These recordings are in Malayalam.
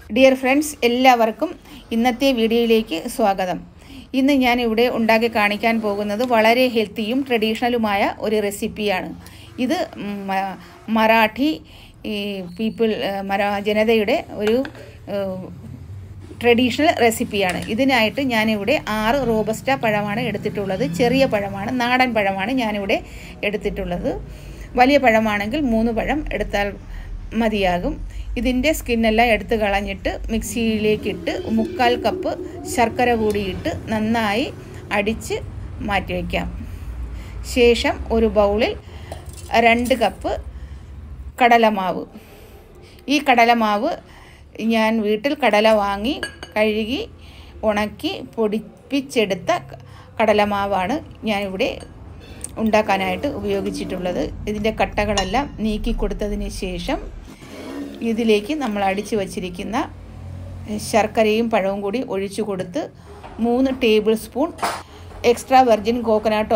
ഡിയർ ഫ്രണ്ട്സ്, എല്ലാവർക്കും ഇന്നത്തെ വീഡിയോയിലേക്ക് സ്വാഗതം. ഇന്ന് ഞാൻ ഇവിടെ ഉണ്ടാക്കി കാണിക്കാൻ പോകുന്നത് വളരെ ഹെൽത്തിയും ട്രഡീഷണലുമായ ഒരു റെസിപ്പിയാണ്. ഇത് മറാഠി ജനതയുടെ ഒരു ട്രഡീഷണൽ റെസിപ്പിയാണ്. ഇതിനായിട്ട് ഞാനിവിടെ 6 റോബസ്റ്റ പഴമാണ് എടുത്തിട്ടുള്ളത്. ചെറിയ പഴമാണ്, നാടൻ പഴമാണ് ഞാനിവിടെ എടുത്തിട്ടുള്ളത്. വലിയ പഴമാണെങ്കിൽ 3 പഴം എടുത്താൽ മതിയാകും. ഇതിൻ്റെ സ്കിന്നെല്ലാം എടുത്ത് കളഞ്ഞിട്ട് മിക്സിയിലേക്കിട്ട് 3/4 കപ്പ് ശർക്കര കൂടിയിട്ട് നന്നായി അടിച്ച് മാറ്റി വയ്ക്കാം. ശേഷം ഒരു ബൗളിൽ 2 കപ്പ് കടലമാവ്. ഈ കടലമാവ് ഞാൻ വീട്ടിൽ കടല വാങ്ങി കഴുകി ഉണക്കി പൊടിപ്പിച്ചെടുത്ത കടലമാവാണ് ഞാനിവിടെ ഉണ്ടാക്കാനായിട്ട് ഉപയോഗിച്ചിട്ടുള്ളത്. ഇതിൻ്റെ കട്ടകളെല്ലാം നീക്കി കൊടുത്തതിന് ശേഷം ഇതിലേക്ക് നമ്മൾ അടിച്ചു വച്ചിരിക്കുന്ന ശർക്കരയും പഴവും കൂടി ഒഴിച്ചു കൊടുത്ത് 3 table spoon extra virgin coconut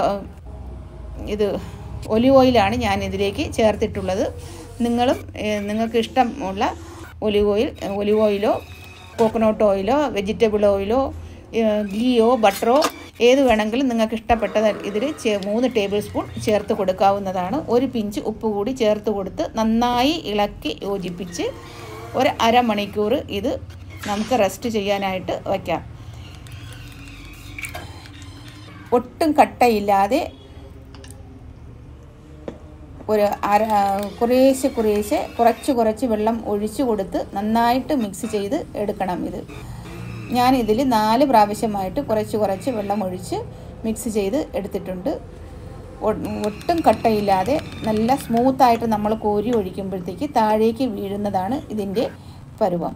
olive ഓയിലാണ് ഞാൻ ഇതിലേക്ക് ചേർത്തിട്ടുള്ളത്. നിങ്ങൾക്ക് ഇഷ്ടമുള്ള ഒലിവ് ഓയിലോ കോക്കനട്ട് ഓയിലോ വെജിറ്റബിൾ ഓയിലോ ഗീയോ ബട്ടറോ ഏത് വേണമെങ്കിലും നിങ്ങൾക്ക് ഇഷ്ടപ്പെട്ടത് ഇതിൽ 3 ടേബിൾ സ്പൂൺ ചേർത്ത് കൊടുക്കാവുന്നതാണ്. ഒരു പിഞ്ച് ഉപ്പ് കൂടി ചേർത്ത് കൊടുത്ത് നന്നായി ഇളക്കി യോജിപ്പിച്ച് ഒരു അരമണിക്കൂർ ഇത് നമുക്ക് റെസ്റ്റ് ചെയ്യാനായിട്ട് വയ്ക്കാം. ഒട്ടും കട്ടയില്ലാതെ കുറച്ച് വെള്ളം ഒഴിച്ചു കൊടുത്ത് നന്നായിട്ട് മിക്സ് ചെയ്ത് എടുക്കണം. ഞാനിതിൽ 4 പ്രാവശ്യമായിട്ട് കുറച്ച് വെള്ളം ഒഴിച്ച് മിക്സ് ചെയ്ത് എടുത്തിട്ടുണ്ട്. ഒട്ടും കട്ടയില്ലാതെ നല്ല സ്മൂത്തായിട്ട് നമ്മൾ കോരി ഒഴിക്കുമ്പോഴത്തേക്ക് താഴേക്ക് വീഴുന്നതാണ് ഇതിൻ്റെ പരുവം.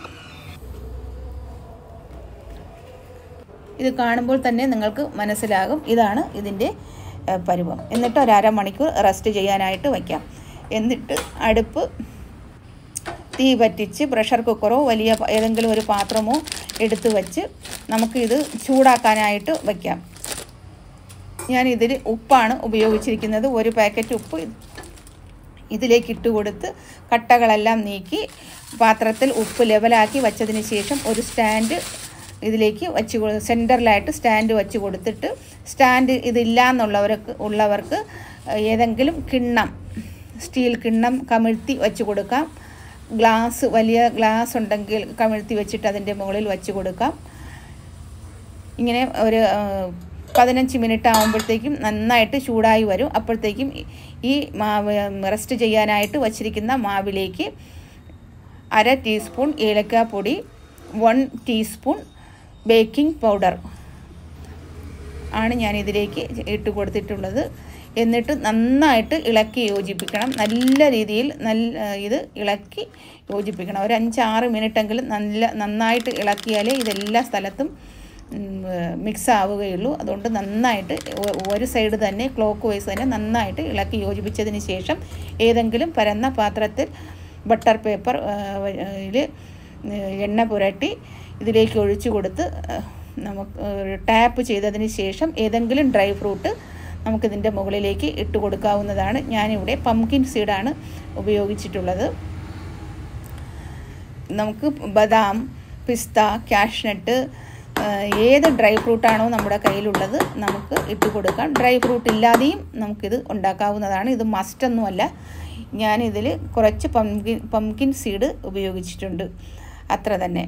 ഇത് കാണുമ്പോൾ തന്നെ നിങ്ങൾക്ക് മനസ്സിലാകും ഇതാണ് ഇതിൻ്റെ പരുവം. എന്നിട്ട് ഒരു അരമണിക്കൂർ റെസ്റ്റ് ചെയ്യാനായിട്ട് വയ്ക്കാം. എന്നിട്ട് അടുപ്പ് തീ പറ്റിച്ച് പ്രഷർ കുക്കറോ വലിയ ഏതെങ്കിലും ഒരു പാത്രമോ എടുത്ത് വച്ച് നമുക്കിത് ചൂടാക്കാനായിട്ട് വയ്ക്കാം. ഞാനിതിൽ ഉപ്പാണ് ഉപയോഗിച്ചിരിക്കുന്നത്. 1 പാക്കറ്റ് ഉപ്പ് ഇതിലേക്ക് ഇട്ട് കൊടുത്ത് കട്ടകളെല്ലാം നീക്കി പാത്രത്തിൽ ഉപ്പ് ലെവലാക്കി വച്ചതിന് ശേഷം ഒരു സ്റ്റാൻഡ് ഇതിലേക്ക് സെൻറ്ററിലായിട്ട് സ്റ്റാൻഡ് വെച്ച് കൊടുത്തിട്ട് സ്റ്റാൻഡ് ഇതില്ല ഉള്ളവർക്ക് ഏതെങ്കിലും കിണ്ണം, സ്റ്റീൽ കിണ്ണം കമിഴ്ത്തി വെച്ച് കൊടുക്കാം. വലിയ ഗ്ലാസ് ഉണ്ടെങ്കിൽ കമിഴ്ത്തി വെച്ചിട്ട് അതിൻ്റെ മുകളിൽ വെച്ച് കൊടുക്കാം. ഇങ്ങനെ ഒരു 15 മിനിറ്റ് ആകുമ്പോഴത്തേക്കും നന്നായിട്ട് ചൂടായി വരും. അപ്പോഴത്തേക്കും ഈ മാവ് റെസ്റ്റ് ചെയ്യാനായിട്ട് വച്ചിരിക്കുന്ന മാവിലേക്ക് 1/2 ടീസ്പൂൺ ഏലക്കാപ്പൊടി, 1 ടീസ്പൂൺ ബേക്കിംഗ് പൗഡർ ആണ് ഞാനിതിലേക്ക് ഇട്ട് കൊടുത്തിട്ടുള്ളത്. എന്നിട്ട് നന്നായിട്ട് ഇളക്കി യോജിപ്പിക്കണം. നല്ല രീതിയിൽ ഇത് ഇളക്കി യോജിപ്പിക്കണം. ഒരു 5-6 മിനിറ്റെങ്കിലും നന്നായിട്ട് ഇളക്കിയാലേ ഇതെല്ലാ സ്ഥലത്തും മിക്സ് ആവുകയുള്ളൂ. അതുകൊണ്ട് നന്നായിട്ട് ഒരു സൈഡ് തന്നെ ക്ലോക്ക് വൈസ് തന്നെ നന്നായിട്ട് ഇളക്കി യോജിപ്പിച്ചതിന് ശേഷം ഏതെങ്കിലും പരന്ന പാത്രത്തിൽ ബട്ടർ പേപ്പർ എണ്ണ പുരട്ടി ഇതിലേക്ക് ഒഴിച്ചു കൊടുത്ത് നമുക്ക് ടാപ്പ് ചെയ്തതിന് ശേഷം ഏതെങ്കിലും ഡ്രൈ ഫ്രൂട്ട് നമുക്കിതിൻ്റെ മുകളിലേക്ക് ഇട്ട് കൊടുക്കാവുന്നതാണ്. ഞാനിവിടെ പംകിൻ സീഡാണ് ഉപയോഗിച്ചിട്ടുള്ളത്. നമുക്ക് ബദാം, പിസ്ത, കാഷ്നട്ട് ഏത് ഡ്രൈ ഫ്രൂട്ടാണോ നമ്മുടെ കയ്യിലുള്ളത് നമുക്ക് ഇട്ട് കൊടുക്കാം. ഡ്രൈ ഫ്രൂട്ട് ഇല്ലാതെയും നമുക്കിത് ഉണ്ടാക്കാവുന്നതാണ്. ഇത് മസ്റ്റൊന്നുമല്ല. ഞാനിതിൽ കുറച്ച് പംകിൻ സീഡ് ഉപയോഗിച്ചിട്ടുണ്ട്, അത്ര തന്നെ.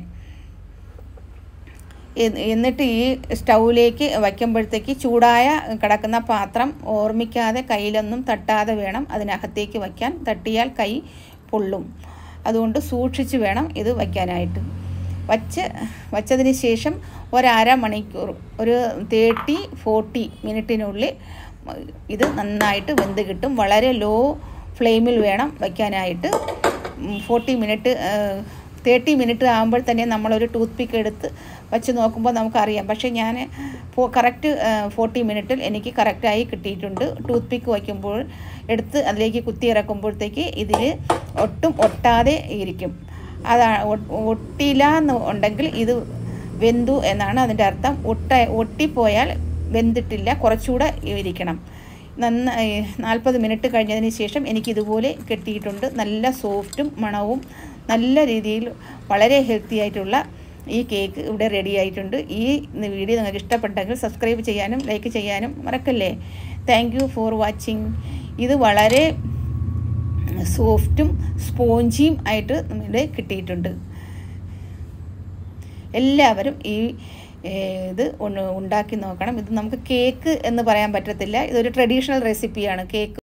എന്നിട്ട് ഈ സ്റ്റൗവിലേക്ക് വയ്ക്കുമ്പോഴത്തേക്ക് ചൂടായ കിടക്കുന്ന പാത്രം ഓർമ്മിക്കാതെ കയ്യിലൊന്നും തട്ടാതെ വേണം അതിനകത്തേക്ക് വയ്ക്കാൻ. തട്ടിയാൽ കൈ പൊള്ളും. അതുകൊണ്ട് സൂക്ഷിച്ച് വേണം ഇത് വയ്ക്കാനായിട്ട്. വച്ചതിന് ശേഷം ഒരു അരമണിക്കൂർ, ഒരു 30-40 മിനിറ്റിനുള്ളിൽ ഇത് നന്നായിട്ട് വെന്ത് കിട്ടും. വളരെ ലോ ഫ്ലെയിമിൽ വേണം വയ്ക്കാനായിട്ട്. 30 മിനിറ്റ് ആകുമ്പോൾ തന്നെ നമ്മളൊരു ടൂത്ത് പിക്ക് എടുത്ത് വച്ച് നോക്കുമ്പോൾ നമുക്കറിയാം. പക്ഷേ ഞാൻ കറക്റ്റ് 40 മിനിറ്റിൽ എനിക്ക് കറക്റ്റായി കിട്ടിയിട്ടുണ്ട്. ടൂത്ത് പിക്ക് വയ്ക്കുമ്പോൾ എടുത്ത് അതിലേക്ക് കുത്തി ഇറക്കുമ്പോഴത്തേക്ക് ഇതിൽ ഒട്ടും ഒട്ടാതെ ഇരിക്കും. അതാണ് ഒട്ടില്ല എന്നുണ്ടെങ്കിൽ ഇത് വെന്തു എന്നാണ് അതിൻ്റെ അർത്ഥം. ഒട്ടിപ്പോയാൽ വെന്തിട്ടില്ല, കുറച്ചുകൂടെ ഇരിക്കണം. 40 മിനിറ്റ് കഴിഞ്ഞതിന് ശേഷം എനിക്കിതുപോലെ കിട്ടിയിട്ടുണ്ട്. നല്ല സോഫ്റ്റും മണവും നല്ല രീതിയിൽ വളരെ ഹെൽത്തി ആയിട്ടുള്ള ഈ കേക്ക് ഇവിടെ റെഡി ആയിട്ടുണ്ട്. ഈ വീഡിയോ നിങ്ങൾക്ക് ഇഷ്ടപ്പെട്ടെങ്കിൽ സബ്സ്ക്രൈബ് ചെയ്യാനും ലൈക്ക് ചെയ്യാനും മറക്കല്ലേ. Thank you for watching. ഇത് വളരെ സോഫ്റ്റും സ്പോഞ്ചിയും ആയിട്ട് നമ്മുടെ കിട്ടിയിട്ടുണ്ട്. എല്ലാവരും ഈ ഇത് ഉണ്ടാക്കി നോക്കണം. ഇത് നമുക്ക് കേക്ക് എന്ന് പറയാൻ പറ്റത്തില്ല, ഇതൊരു ട്രഡീഷണൽ റെസിപ്പിയാണ്. കേക്ക്